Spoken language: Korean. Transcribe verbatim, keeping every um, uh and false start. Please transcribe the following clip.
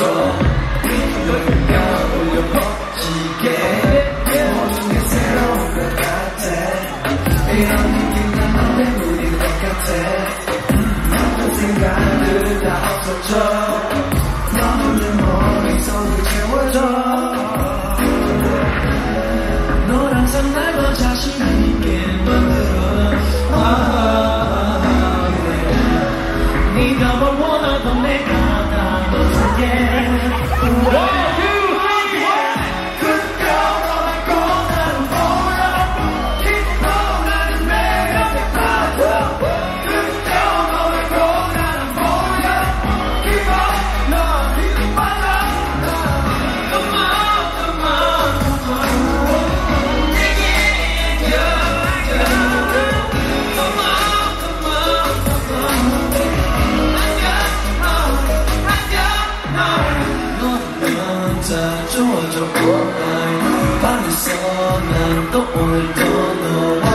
너를 가올려 멋지게 모든 게 새로운 것 같아. 이런 느낌 나만 내물인 것 같아. 모든 생각들 다 없어져. 너는 내 머릿속을 채워줘. 넌 항상 날 더 자신 있게 만들어. 아, yeah. 네가 뭘 원하던 내가 다 너에게. 좋아졌고 밤에서 난 또 오늘도 너